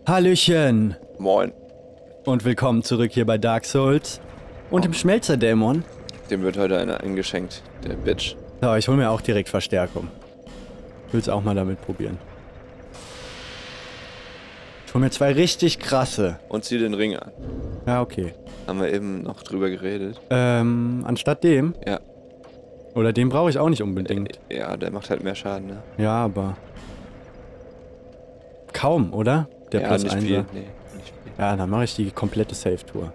Hallöchen Moin. und willkommen zurück hier bei Dark Souls und dem Schmelzerdämon. Dem wird heute einer eingeschenkt, der Bitch. So, ich hole mir auch direkt Verstärkung. Will's auch mal damit probieren. Ich hole mir zwei richtig krasse. Und zieh den Ring an. Ja, okay. Haben wir eben noch drüber geredet. Anstatt dem? Ja. Oder den brauche ich auch nicht unbedingt. Ja, der macht halt mehr Schaden, ne? Ja, aber... Kaum, oder? Der ja, Plus nicht 1er. viel. Nee, nicht viel. Ja, dann mache ich die komplette Safe-Tour.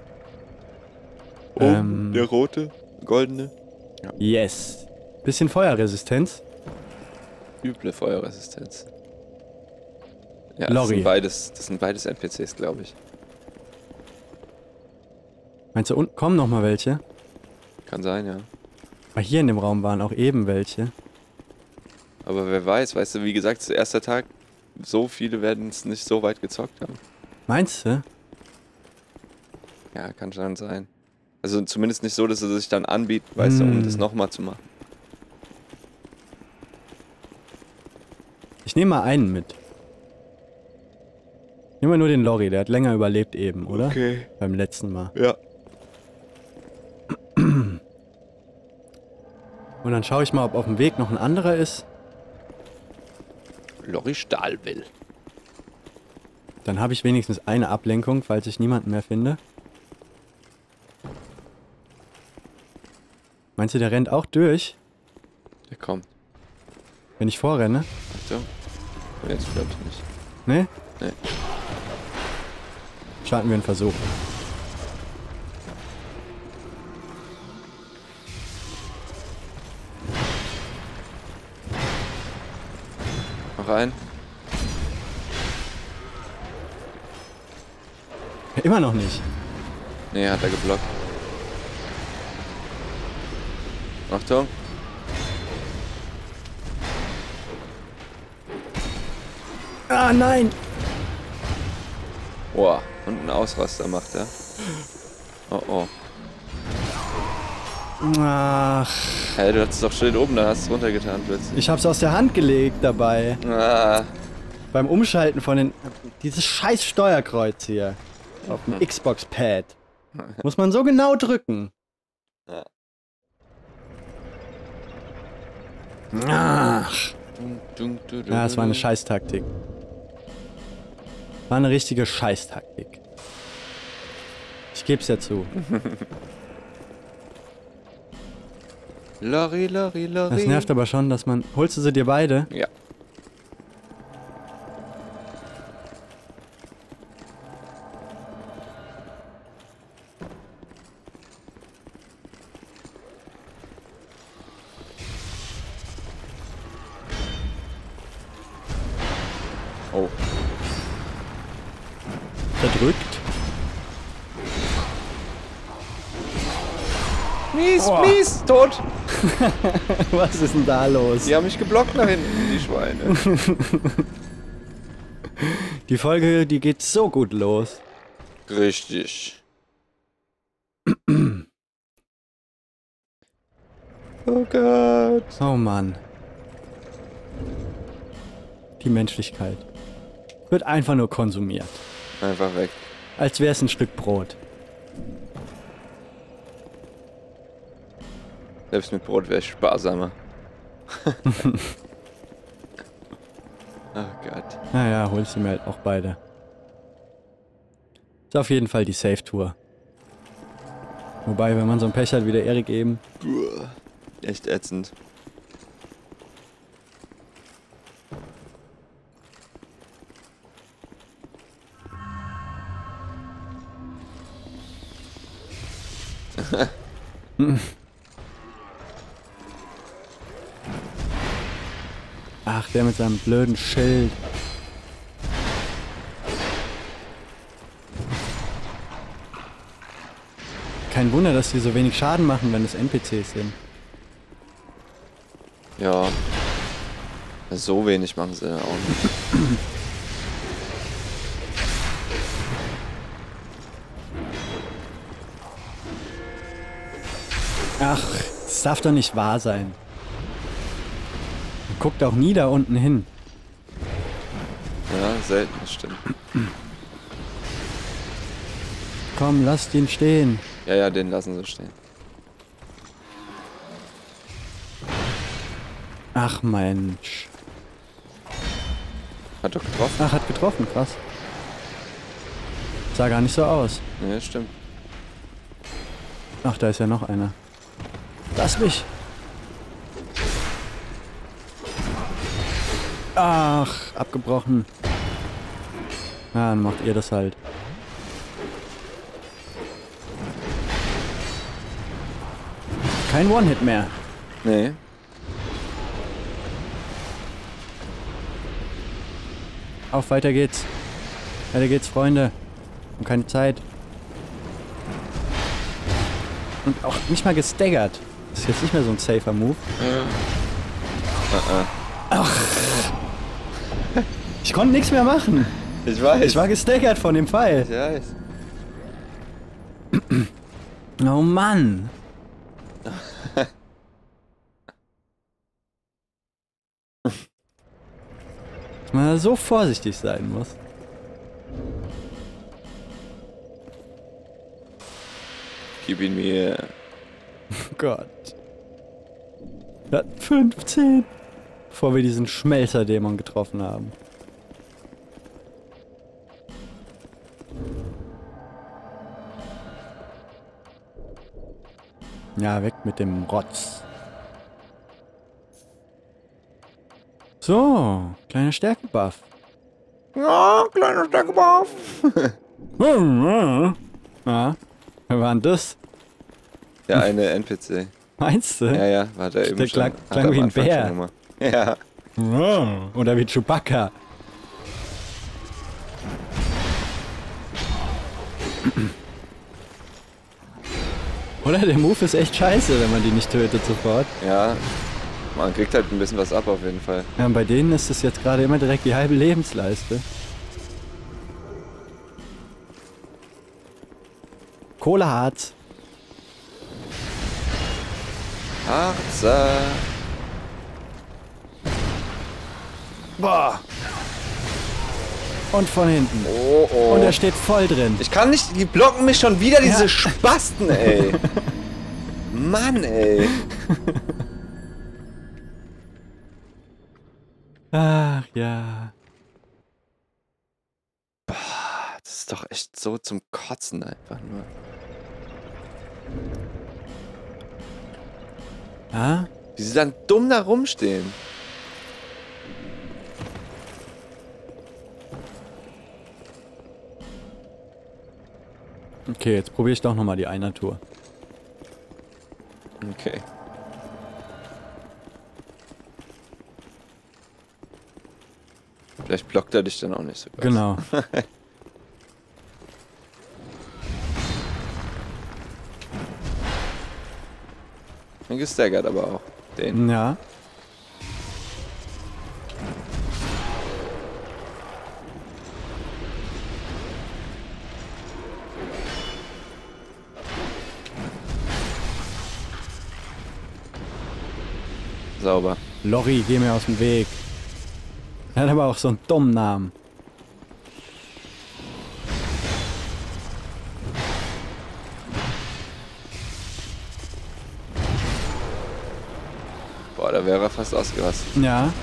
Der rote, goldene. Yes. Bisschen Feuerresistenz. Üble Feuerresistenz. Ja, Lorry. das sind beides NPCs, glaube ich. Meinst du, unten kommen noch mal welche? Kann sein, ja. Aber hier in dem Raum waren auch eben welche. Aber wer weiß, weißt du, wie gesagt, das ist der erste Tag. So viele werden es nicht so weit gezockt haben. Meinst du? Ja, kann schon sein. Also zumindest nicht so, dass er sich dann anbietet, weißt du, um das nochmal zu machen. Ich nehme mal einen mit. Nehmen wir nur den Lorry, der hat länger überlebt eben, oder? Okay. Beim letzten Mal. Ja. Und dann schaue ich mal, ob auf dem Weg noch ein anderer ist. Lorry Stahlwill. Dann habe ich wenigstens eine Ablenkung, falls ich niemanden mehr finde. Meinst du, der rennt auch durch, Der kommt. wenn ich vorrenne? Achtung. Jetzt glaube ich nicht. Ne? Nee. Starten wir einen Versuch. Noch ein. Immer noch nicht. Nee, hat er geblockt. Achtung. Ah, nein! Boah, und einen Ausraster macht er. Oh oh. Ach, Hey, du hattest doch Schild oben, da hast du es runtergetan plötzlich. ich hab's aus der Hand gelegt dabei. Ah, Beim Umschalten von den... Dieses scheiß Steuerkreuz hier. Auf dem Xbox-Pad. Muss man so genau drücken. Ja. Ach. Ja, es war eine Scheißtaktik. War eine richtige Scheißtaktik. Ich geb's ja zu. Lorry, Lorry, Lorry. Das nervt aber schon, dass man... Holst du sie dir beide? Ja. Oh. Verdrückt? Mies, Boah. mies, tot. Was ist denn da los? Die haben mich geblockt nach hinten, die Schweine. Die Folge, die geht so gut los. Richtig. Oh Gott. Oh Mann. Die Menschlichkeit wird einfach nur konsumiert. Einfach weg. Als wäre es ein Stück Brot. Selbst mit Brot wäre ich sparsamer. Oh Gott. Naja, holst du mir halt auch beide. Ist auf jeden Fall die Safe-Tour. Wobei, wenn man so ein Pech hat wie der Erik eben. Uah, echt ätzend. Ach, der mit seinem blöden Schild. Kein Wunder, dass die so wenig Schaden machen, wenn es NPCs sind. Ja. So wenig machen sie auch nicht. Ach, das darf doch nicht wahr sein. Guckt auch nie da unten hin. Ja, selten, das stimmt. komm, lasst ihn stehen. Ja, ja, den lassen sie stehen. Ach, Mensch. Hat doch getroffen. Ach, hat getroffen, krass. Sah gar nicht so aus. Ja, stimmt. Ach, da ist ja noch einer. Lass mich. Ach, abgebrochen. Ja, dann macht ihr das halt. Kein One-Hit mehr. Nee. Auf, weiter geht's. Weiter geht's, Freunde. Und keine Zeit. Und auch nicht mal gestaggert. Das ist jetzt nicht mehr so ein safer Move. Ach. Ich konnte nichts mehr machen. Ich weiß. Ich war gestaggert von dem Pfeil. Ich weiß. Oh Mann. Dass man da so vorsichtig sein muss. Gib ihn mir. Oh Gott. Wir hatten 15. Bevor wir diesen Schmelzer-Dämon getroffen haben. Ja, weg mit dem Rotz. So, kleiner Stärkenbuff. Ja, kleiner Stärkebuff. Ja, wer war denn das? Ja, eine NPC. Meinst du? Ja, ja, war der eben Der schon. klang Hat er am wie ein Anfang Bär. schon gemacht. Ja. Oder wie Chewbacca. Oder der Move ist echt scheiße, wenn man die nicht tötet sofort. Ja. Man kriegt halt ein bisschen was ab auf jeden Fall. Ja, und bei denen ist es jetzt gerade immer direkt die halbe Lebensleiste. Kohleharz. Harzer. Boah. Und von hinten. Oh, oh. Und er steht voll drin. Ich kann nicht, die blocken mich schon wieder, diese Ja. Spasten, ey. Mann, ey. Ach ja. Das ist doch echt so zum Kotzen einfach nur. Ah? Wie sie dann dumm da rumstehen. Okay, jetzt probiere ich doch nochmal die Einer-Tour. Okay. Vielleicht blockt er dich dann auch nicht so krass. Genau. Den gestaggert aber auch. Den. Ja. Sauber. Lorry, geh mir aus dem Weg. Er hat aber auch so einen dummen Namen. Boah, da wäre er fast ausgerastet. Ja.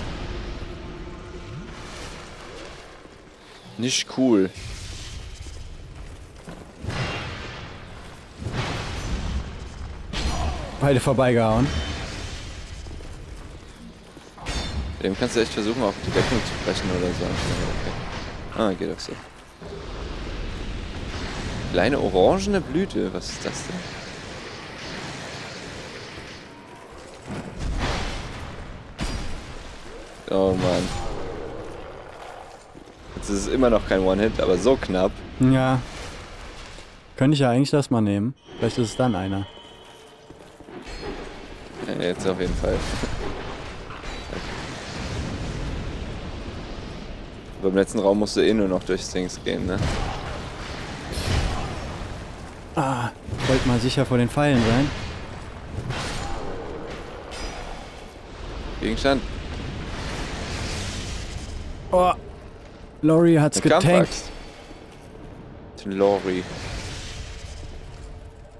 Nicht cool. Beide vorbeigehauen. Dem kannst du echt versuchen, auf die Deckung zu brechen oder so. Okay. Ah, geht auch so. Kleine orangene Blüte, was ist das denn? Oh Mann. Jetzt ist es immer noch kein One-Hit, aber so knapp. Ja. Könnte ich ja eigentlich das mal nehmen. Vielleicht ist es dann einer. Ja, jetzt auf jeden Fall. Beim letzten Raum musst du eh nur noch durchs Dings gehen, ne? Ah, ich wollte mal sicher vor den Pfeilen sein. Gegenstand. Oh, Lori hat's Eine getankt. Kampfaxt. Den Lori.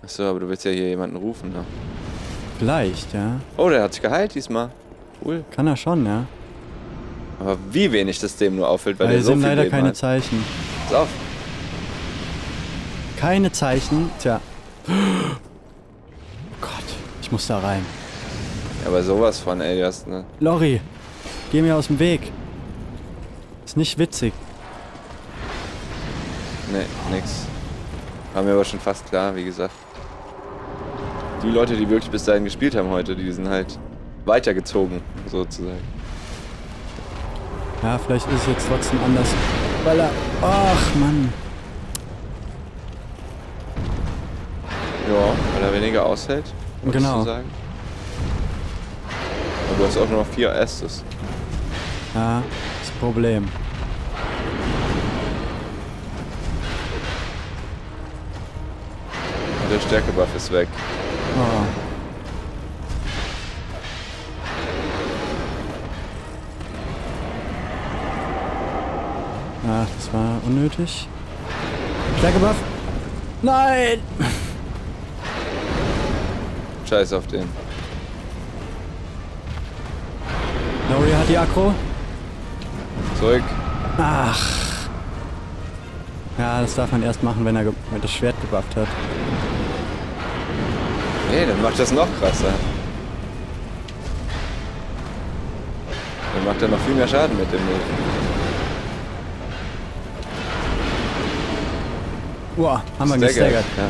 Achso, aber du willst ja hier jemanden rufen, ne? Vielleicht, ja. Oh, der hat sich geheilt diesmal. Cool. Kann er schon, ja. Aber wie wenig das dem nur auffällt, weil Weil der hier so sind viel leider Leben keine hat. Zeichen. Pass auf. Keine Zeichen. Tja. Oh Gott, ich muss da rein. Ja, aber sowas von, ey, du hast, ne? Lori, geh mir aus dem Weg. Ist nicht witzig. Ne, nix. War mir aber schon fast klar, wie gesagt. Die Leute, die wirklich bis dahin gespielt haben heute, die sind halt weitergezogen, sozusagen. Ja, vielleicht ist es jetzt trotzdem anders. Weil er... Ach, Mann. Ja, weil er weniger aushält, würdest Genau. du sagen. Aber du hast auch nur noch 4 Estes. Ja, das Problem. Und der Stärkebuff ist weg. Oh. Ach, das war unnötig. Stärkebuff. Nein! Scheiß auf den. Lori hat die Aggro. Zurück. Ach. Ja, das darf man erst machen, wenn er das Schwert gebufft hat. Nee, dann macht das noch krasser. Dann macht er noch viel mehr Schaden mit dem Move. Boah, haben wir gestaggert. Ja.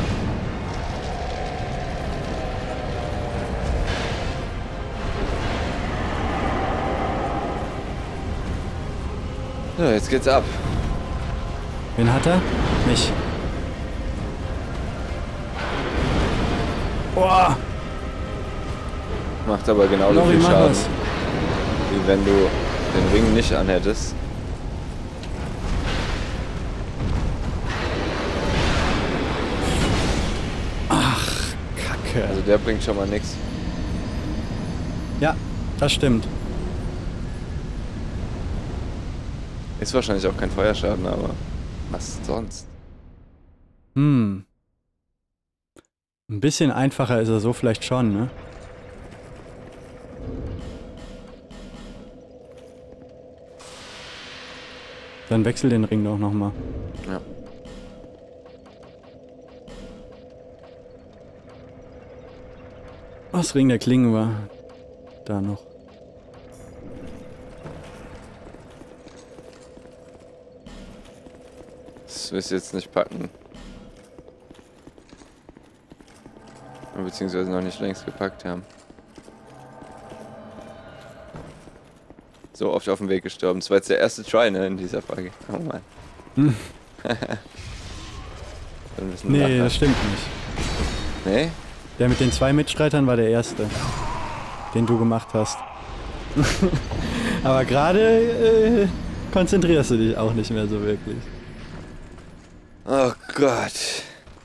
So, jetzt geht's ab. Wen hat er? Mich. Boah! Macht aber genauso Lori, viel mach Schaden, was. wie wenn du den Ring nicht anhättest. Kacke. Also der bringt schon mal nichts. Ja, das stimmt. Ist wahrscheinlich auch kein Feuerschaden, aber was sonst? Hm. Ein bisschen einfacher ist er so vielleicht schon, ne? Dann wechsel den Ring doch nochmal. Ja. Was Ring der Klingen war. Da noch. Das wirst du jetzt nicht packen. Beziehungsweise noch nicht längst gepackt haben. So oft auf dem Weg gestorben. Das war jetzt der erste Try, ne, in dieser Frage. Oh Mann. Hm. Dann müssen Nee, wir das stimmt nicht. Nee? Der mit den 2 Mitstreitern war der erste, den du gemacht hast. Aber gerade konzentrierst du dich auch nicht mehr so wirklich. Oh Gott.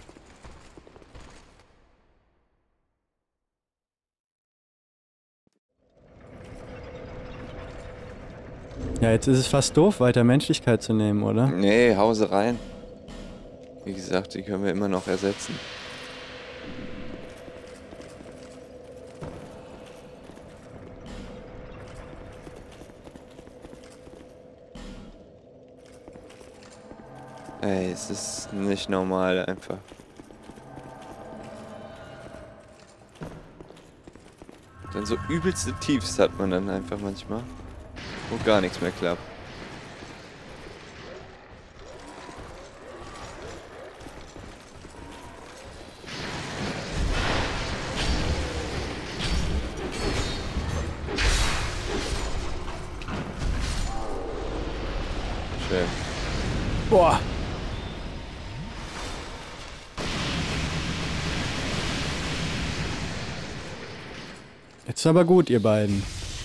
Ja, jetzt ist es fast doof, weiter Menschlichkeit zu nehmen, oder? Nee, Hause rein. Wie gesagt, die können wir immer noch ersetzen. Ey, es ist nicht normal einfach. Dann so übelste Tiefs hat man dann einfach manchmal, wo gar nichts mehr klappt. Schön. Boah! Jetzt aber gut, ihr beiden.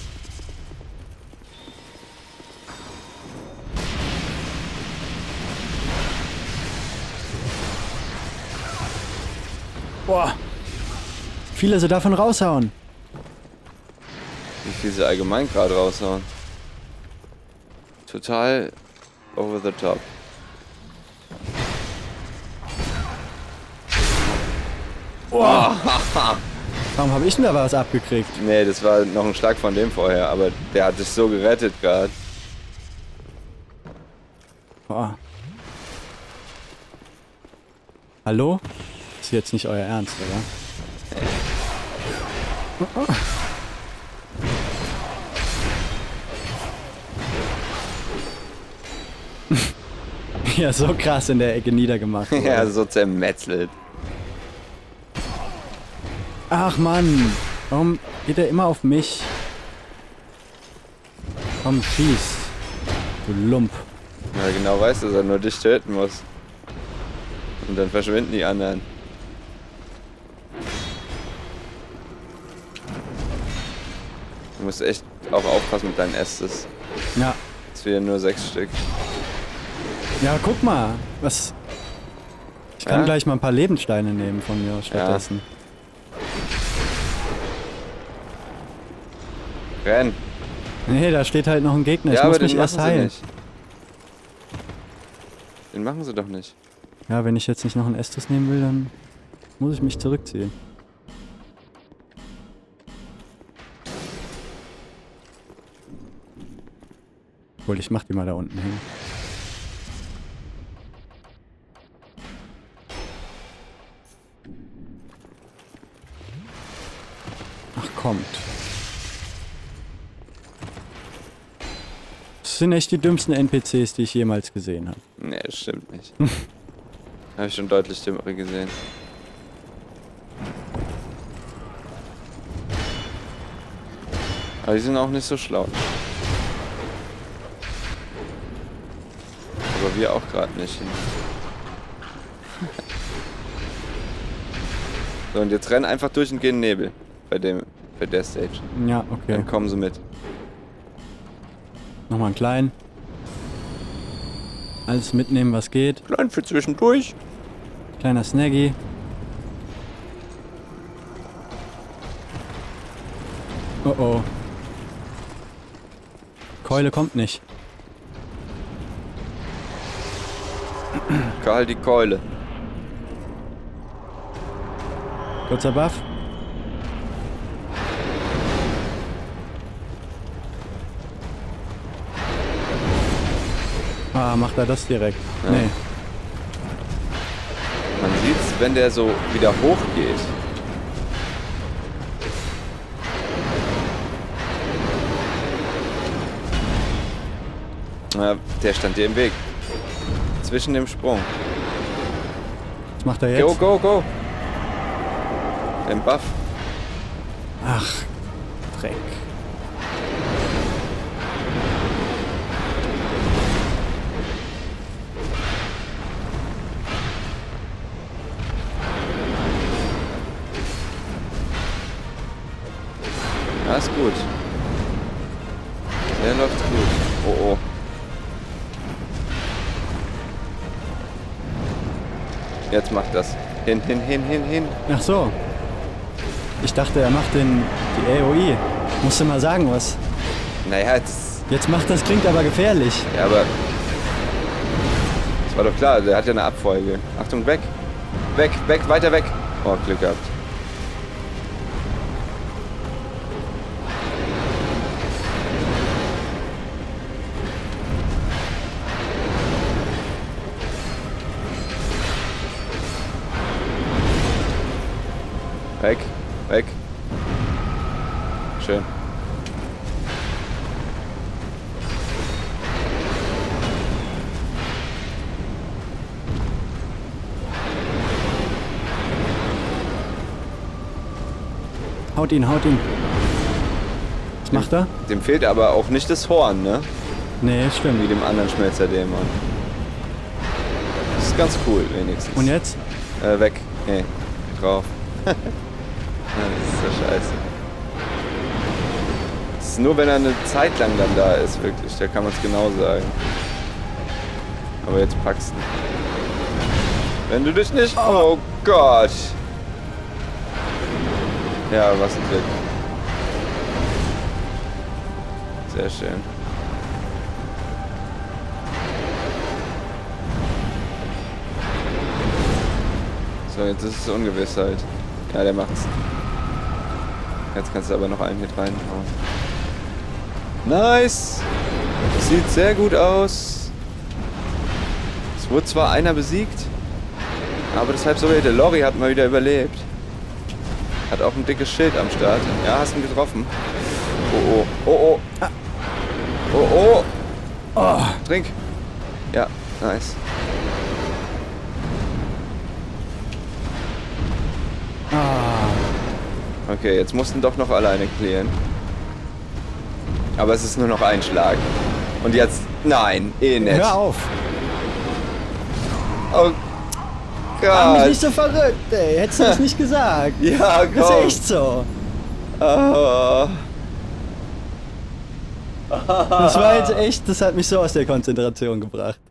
Boah! Viele sie davon raushauen. Wie viel sie allgemein gerade raushauen. Total over the top. Oh. Warum habe ich denn da was abgekriegt? Nee, das war noch ein Schlag von dem vorher, aber der hat dich so gerettet gerade. Boah. Hallo? Ist jetzt nicht euer Ernst, oder? Ja, so krass in der Ecke niedergemacht. Ja, so zermetzelt. Ach Mann, warum geht er immer auf mich? Komm, schieß. Du Lump. Ja, genau weiß, dass er nur dich töten muss. Und dann verschwinden die anderen. Du musst echt auch aufpassen mit deinen Estes. Ja. Jetzt wieder nur 6 Stück. Ja, guck mal. Was. Ich kann Ja? gleich mal ein paar Lebenssteine nehmen von mir stattdessen. Renn! Nee, da steht halt noch ein Gegner. Ich Ja, muss aber mich den erst machen sie heilen. nicht. Den machen sie doch nicht. Ja, wenn ich jetzt nicht noch einen Estus nehmen will, dann muss ich mich zurückziehen. Obwohl, ich mach die mal da unten hin. Ach, kommt. Das sind echt die dümmsten NPCs, die ich jemals gesehen habe. Nee, das stimmt nicht. Habe ich schon deutlich dümmere gesehen. Aber die sind auch nicht so schlau. Aber wir auch gerade nicht. So, und jetzt rennen einfach durch und gehen in den Nebel. Bei der Stage. Ja, okay. Dann kommen sie mit. Nochmal einen kleinen. Alles mitnehmen, was geht. Klein für zwischendurch. Kleiner Snaggy. Oh oh. Keule kommt nicht. Karl die Keule. Kurzer Buff. Ah, macht er das direkt? Ja. Nee. Man sieht's, wenn der so wieder hochgeht. Na, der stand dir im Weg. Zwischen dem Sprung. Was macht er jetzt? Go, go, go! Den Buff. Ach, Dreck. Ja, ist gut. Der läuft gut. Oh, oh. Jetzt macht das. Hin, hin, hin, hin, hin. Ach so. Ich dachte, er macht die AOE. Musst du mal sagen, was. Naja, jetzt. Jetzt macht das, klingt aber gefährlich. Ja, aber. Das war doch klar, der hat ja eine Abfolge. Achtung, weg! Weg, weg, weiter weg! Oh, Glück gehabt. Weg, weg. Schön. Haut ihn, haut ihn. Was macht er? Dem fehlt aber auch nicht das Horn, ne? Nee, Wie stimmt. dem anderen Schmelzerdämon. Das ist ganz cool, wenigstens. Und jetzt? Weg. Nee, drauf. Das ist so scheiße. Das ist nur, wenn er eine Zeit lang dann da ist, wirklich. Da kann man es genau sagen. Aber jetzt packst du. Wenn du dich nicht... Oh Gott. Ja, was ein Glück. Sehr schön. So, jetzt ist es Ungewissheit. Ja, der macht's. Jetzt kannst du aber noch einen Hit reinhauen. Nice! Sieht sehr gut aus. Es wurde zwar einer besiegt, aber deshalb so der Lorry hat mal wieder überlebt. Hat auch ein dickes Schild am Start. Ja, hast ihn getroffen. Oh, oh, oh, oh. Oh, oh. Oh. Trink. Ja, nice. Okay, jetzt mussten doch noch alleine klären. Aber es ist nur noch ein Schlag. Und jetzt... Nein, eh nicht. Hör auf. Oh Mach mich Gott. nicht so verrückt, ey. Hättest du das nicht gesagt. Ja, komm. Das ist echt so. Oh. Das war jetzt echt, das hat mich so aus der Konzentration gebracht.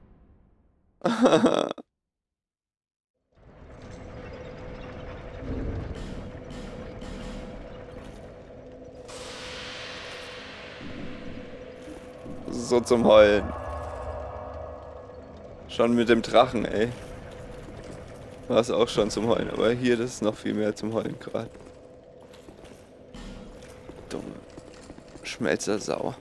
So zum Heulen. Schon mit dem Drachen, ey. War es auch schon zum Heulen, aber hier, das ist noch viel mehr zum Heulen gerade. Dumme Schmelzersau.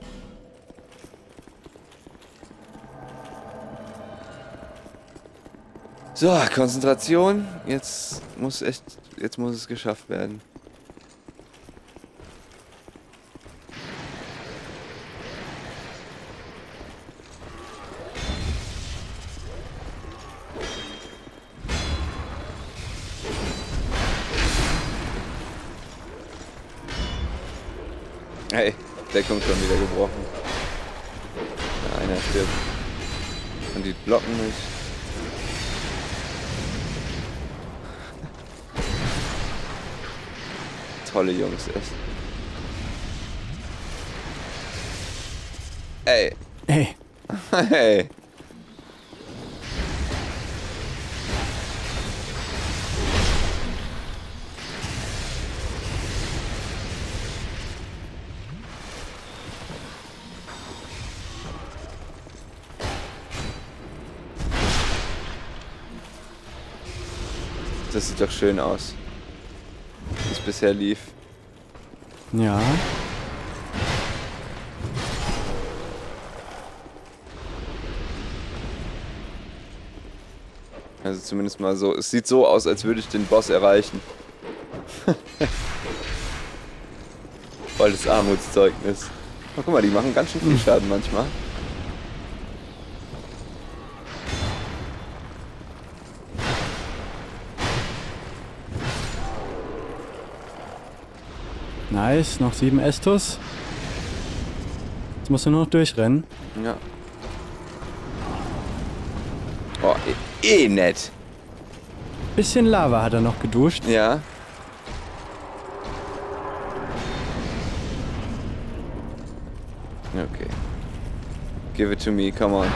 So, Konzentration. Jetzt muss es geschafft werden. Hey, Deckung schon wieder gebrochen. Ja, einer stirbt. Und die blocken nicht. Tolle Jungs, echt. Ey. Hey. Hey. Das sieht doch schön aus. Wie es bisher lief. Ja. Also zumindest mal so. Es sieht so aus, als würde ich den Boss erreichen. Volles Armutszeugnis. Oh, guck mal, die machen ganz schön viel Schaden manchmal. Nice, noch 7 Estus. Jetzt musst du nur noch durchrennen. Ja. Oh, nett. Bisschen Lava hat er noch geduscht. Ja. Okay. Give it to me, come on.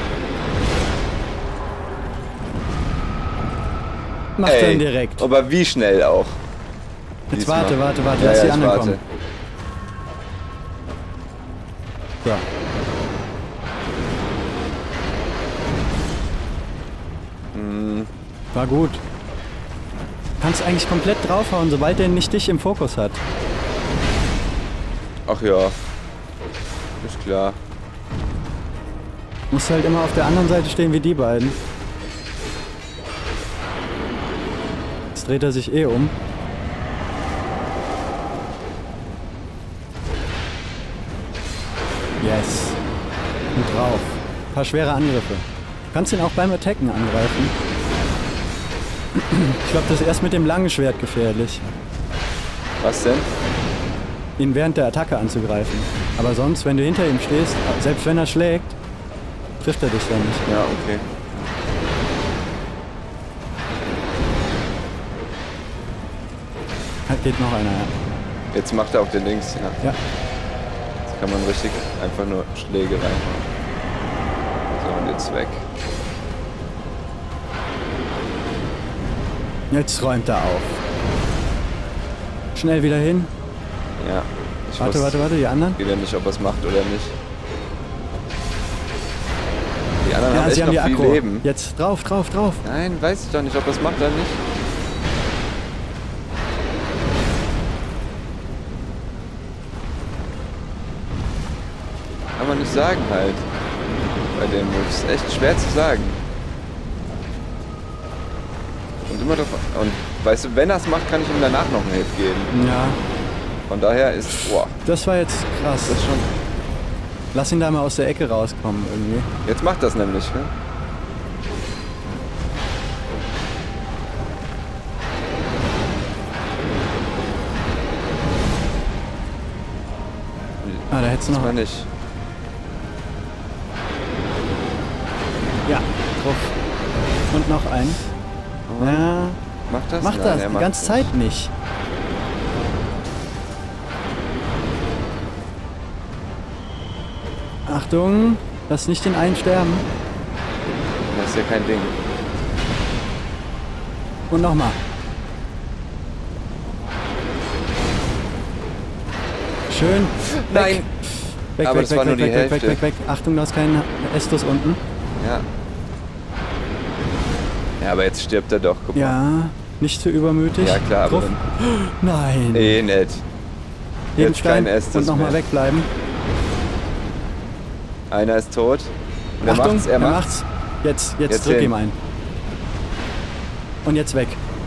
Macht er ihn direkt. Aber wie schnell auch. Jetzt Diesmal. warte, Ja, lass die ich anderen warte. kommen. So. War gut. Kannst eigentlich komplett draufhauen, sobald er nicht dich im Fokus hat. Ach ja. Ist klar. Musst halt immer auf der anderen Seite stehen wie die beiden. Jetzt dreht er sich eh um. Yes. Und drauf. Ein paar schwere Angriffe. Kannst ihn auch beim Attacken angreifen. Ich glaube, das ist erst mit dem langen Schwert gefährlich, Was denn? ihn während der Attacke anzugreifen. Aber sonst, wenn du hinter ihm stehst, selbst wenn er schlägt, trifft er dich dann nicht. Ja, okay. Geht noch einer, ja. Jetzt macht er auch den links, ja. Ja. Jetzt kann man richtig einfach nur Schläge reinhauen. So, und jetzt weg. Jetzt räumt er auf. Schnell wieder hin. Ja. Ich Warte, die anderen? Ich weiß nicht, ob er es macht oder nicht. Die anderen haben Ja, echt sie haben noch die viel Akku. Leben. Jetzt drauf. Nein, weiß ich doch nicht, ob er es macht oder nicht. zu sagen halt. Bei dem ist echt schwer zu sagen. Und immer drauf. Und weißt du, wenn er es macht, kann ich ihm danach noch eine Hit geben. Ja. Von daher ist. Boah. Das war jetzt krass. Das ist schon. Lass ihn da mal aus der Ecke rauskommen irgendwie. Jetzt macht das nämlich, ne? Ah, da hättest du noch. Das war nicht. Ja, drauf. Und noch ein. Ja, Macht das? macht Nein, das. er Die macht ganze das. Zeit nicht. Achtung, lass nicht den einen sterben. Das ist ja kein Ding. Und nochmal. Schön. Weg. Nein! Weg, Aber weg, das weg, war nur weg, die weg, weg, Hälfte. weg, weg. Achtung, da ist kein Estus unten. Ja. Ja, aber jetzt stirbt er doch. Guck mal. Ja, nicht zu übermütig. Ja, klar, aber Drauf. Nein. nett. Jeden jetzt Stein kein Estus und nochmal mehr. wegbleiben. Einer ist tot. Und er Achtung, macht's, er macht's. Jetzt Jetzt drück hin. ihm ein. Und jetzt weg.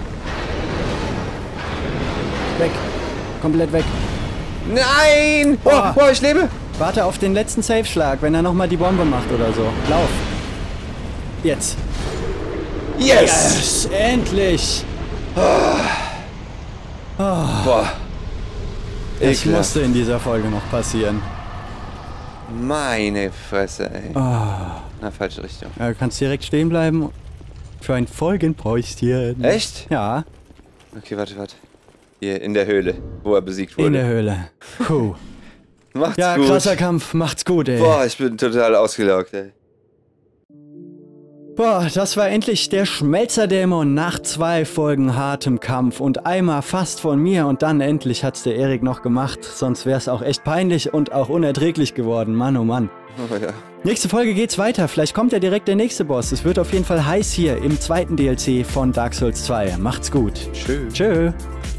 Weg. Komplett weg. Nein! Oh, Oh. oh, ich lebe! Warte auf den letzten Safe-Schlag, wenn er nochmal die Bombe macht oder so. Lauf. Jetzt. Yes! Endlich! Boah. Das Ekelhaft. musste in dieser Folge noch passieren. Meine Fresse, ey. Ah. Na, falsche Richtung. Ja, du kannst direkt stehen bleiben für ein Folgenpäuschen. Echt? Ja, Okay, warte. Hier, in der Höhle, wo er besiegt wurde. in der Höhle. Puh. Macht's Ja, gut. krasser Kampf. Macht's gut, ey. Boah, ich bin total ausgelaugt, ey. Boah, das war endlich der Schmelzerdämon nach 2 Folgen hartem Kampf und einmal fast von mir und dann endlich hat's der Erik noch gemacht, sonst wär's auch echt peinlich und auch unerträglich geworden, Mann oh Mann. Oh ja. Nächste Folge geht's weiter, vielleicht kommt ja direkt der nächste Boss, es wird auf jeden Fall heiß hier im zweiten DLC von Dark Souls 2. Macht's gut. Tschüss. Tschö.